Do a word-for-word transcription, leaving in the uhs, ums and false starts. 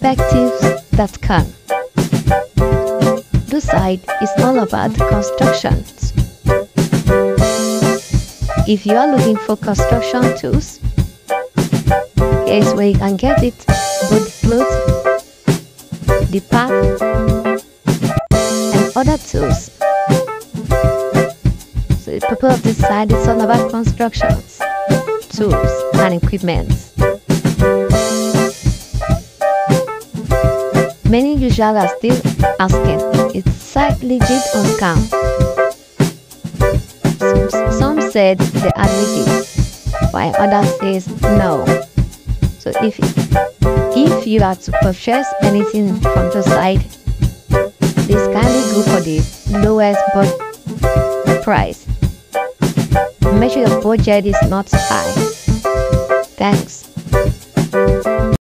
perspectives dot com. This site is all about constructions. If you are looking for construction tools, here's where you can get it: both clothes, the pack, and other tools. So the purpose of this site is all about constructions, tools, and equipment. Many users are still asking, is the site legit or scam? Some said they admit it, while others says no. So if if you are to purchase anything from the site, please kindly go for the lowest but price. Make sure your budget is not high. Thanks.